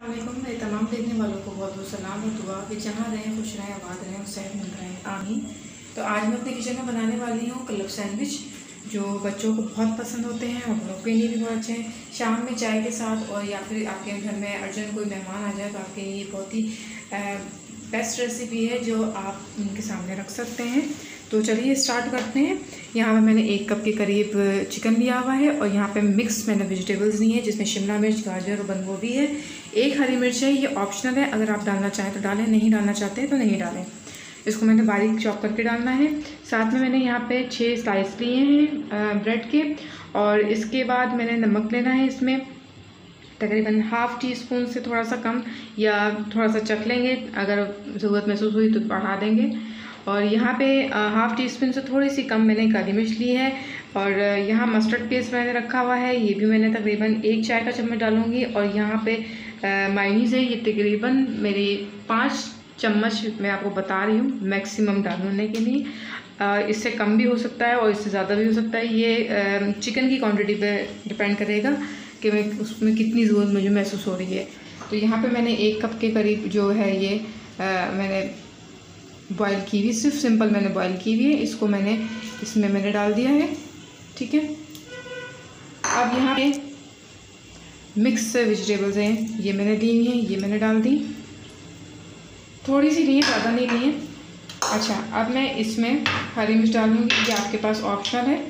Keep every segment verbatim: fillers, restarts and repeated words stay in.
अस्सलामुअलैकुम। मेरे तमाम देखने वालों को बहुत बहुत सलाम और दुआ कि जहाँ रहें खुश रहें आबाद रहें और सेहत मिल रहें, आमीन। तो आज मैं अपने किचन में बनाने वाली हूँ क्लब सैंडविच, जो बच्चों को बहुत पसंद होते हैं और बड़ों के लिए भी बहुत अच्छे हैं। शाम में चाय के साथ और या फिर आपके घर में अर्जेंट कोई मेहमान आ जाए तो आपके लिए बहुत ही बेस्ट रेसिपी है जो आप उनके सामने रख सकते हैं। तो चलिए स्टार्ट करते हैं। यहाँ पे मैंने एक कप के करीब चिकन लिया हुआ है और यहाँ पे मिक्स मैंने वेजिटेबल्स ली हैं, जिसमें शिमला मिर्च, गाजर और बंद गोभी है। एक हरी मिर्च है, ये ऑप्शनल है, अगर आप डालना चाहें तो डालें, नहीं डालना चाहते तो नहीं डालें। इसको मैंने बारीक चॉप करके डालना है। साथ में मैंने यहाँ पे छः स्लाइस लिए हैं ब्रेड के, और इसके बाद मैंने नमक लेना है। इसमें तकरीबन हाफ़ टी स्पून से थोड़ा सा कम, या थोड़ा सा चख लेंगे, अगर ज़रूरत महसूस हुई तो बढ़ा देंगे। और यहाँ पे हाफ़ टी स्पून से थोड़ी सी कम मैंने काली मिर्च ली है। और यहाँ मस्टर्ड पेस्ट मैंने रखा हुआ है, ये भी मैंने तकरीबन एक चाय का चम्मच डालूँगी। और यहाँ पे मायोनीज़ है, ये तकरीबन मेरी पाँच चम्मच मैं आपको बता रही हूँ मैक्सिमम डालने के लिए। इससे कम भी हो सकता है और इससे ज़्यादा भी हो सकता है, ये चिकन की क्वांटिटी पे डिपेंड करेगा कि मैं उसमें कितनी ज़रूरत मुझे महसूस हो रही है। तो यहाँ पे मैंने एक कप के करीब जो है ये आ, मैंने बॉईल की हुई, सिर्फ सिंपल मैंने बॉईल की हुई है, इसको मैंने इसमें मैंने डाल दिया है। ठीक है, अब यहाँ पे मिक्स वेजिटेबल्स हैं, ये मैंने ली हैं, ये मैंने डाल दी, थोड़ी सी ली है, ज़्यादा नहीं ली है। अच्छा, अब मैं इसमें हरी मिर्च डालूँगी, ये आपके पास ऑप्शनल है।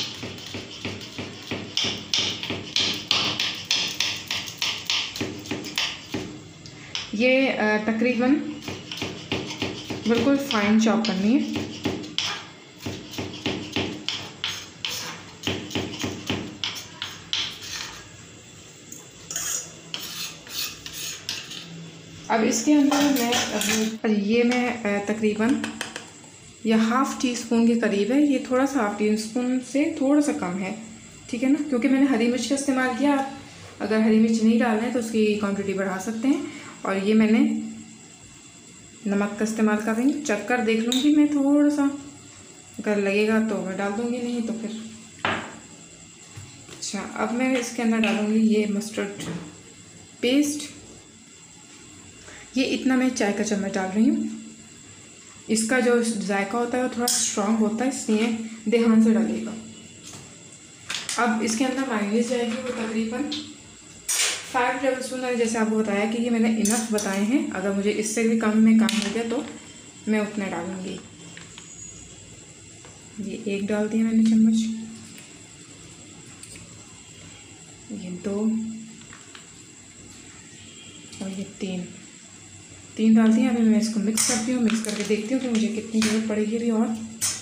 ये तकरीबन बिल्कुल फाइन चॉप करनी है। अब इसके अंदर मैं अब ये मैं तकरीबन या हाफ़ टी स्पून के करीब है, ये थोड़ा सा हाफ़ टी स्पून से थोड़ा सा कम है, ठीक है ना, क्योंकि मैंने हरी मिर्च का इस्तेमाल किया। आप अगर हरी मिर्च नहीं डाल रहे हैं तो उसकी क्वांटिटी बढ़ा सकते हैं। और ये मैंने नमक का इस्तेमाल कर रही हूँ, चख कर देख लूँगी मैं थोड़ा सा, अगर लगेगा तो मैं डाल दूँगी, नहीं तो फिर। अच्छा, अब मैं इसके अंदर डालूँगी ये मस्टर्ड पेस्ट, ये इतना मैं चाय का चम्मच डाल रही हूँ। इसका जो जायका होता है वो थोड़ा स्ट्रॉन्ग होता है, इसलिए ध्यान से डालिएगा। अब इसके अंदर मायोनीज़ जाएगी, वो तकरीबन फाइव टेबल स्पून है। जैसे आपको बताया कि ये मैंने इनफ बताए हैं, अगर मुझे इससे भी कम में काम हो गया तो मैं उतना डालूँगी। ये एक डाल दिया मैंने चम्मच, ये दो, और ये तीन तीन डाल दिया। अभी मैं इसको मिक्स करती हूँ, मिक्स करके देखती हूँ कि मुझे कितनी ज़रूरत पड़ेगी अभी। और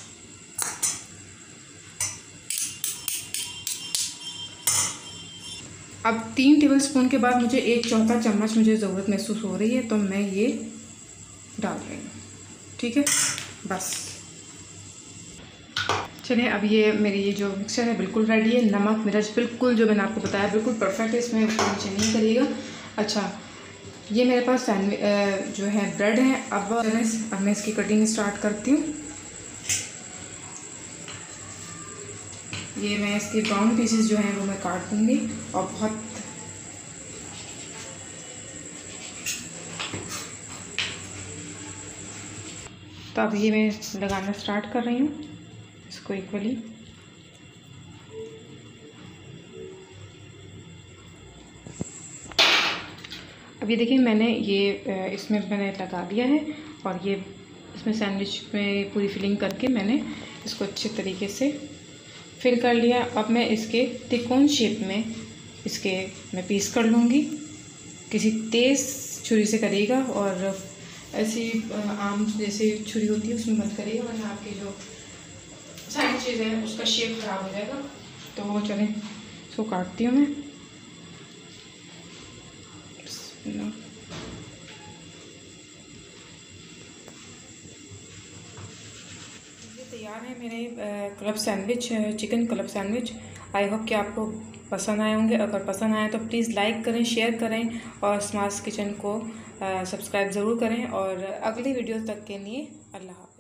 अब तीन टेबलस्पून के बाद मुझे एक चौथा चम्मच मुझे ज़रूरत महसूस हो रही है, तो मैं ये डाल रही हूँ। ठीक है, बस। चलिए, अब ये मेरी ये जो मिक्सचर है बिल्कुल रेडी है। नमक मिर्च बिल्कुल जो मैंने आपको बताया बिल्कुल परफेक्ट है, इसमें नीचे नहीं करिएगा। अच्छा, ये मेरे पास सैंडविच जो है ब्रेड है। अब अब मैं इसकी कटिंग स्टार्ट करती हूँ। ये मैं इसके ब्राउन पीसेस जो हैं वो मैं काट दूँगी, और बहुत तो अब ये मैं लगाना स्टार्ट कर रही हूँ इसको इक्वली। अब ये देखिए, मैंने ये इसमें मैंने लगा दिया है, और ये इसमें सैंडविच में पूरी फिलिंग करके मैंने इसको अच्छे तरीके से फिल कर लिया। अब मैं इसके तिकोन शेप में इसके मैं पीस कर लूँगी। किसी तेज़ छुरी से करिएगा, और ऐसी आम जैसे छुरी होती है उसमें मत करिएगा, वरना आपकी जो सैंडविच है उसका शेप ख़राब हो जाएगा। तो चलें, इसको काटती हूँ मैं। तैयार है मेरे club sandwich, chicken club sandwich. I hope कि आपको पसंद आए होंगे। अगर पसंद आए तो प्लीज़ लाइक करें, शेयर करें, और स्मार्ट किचन को सब्सक्राइब ज़रूर करें। और अगली वीडियो तक के लिए अल्लाह हाफ़िज़।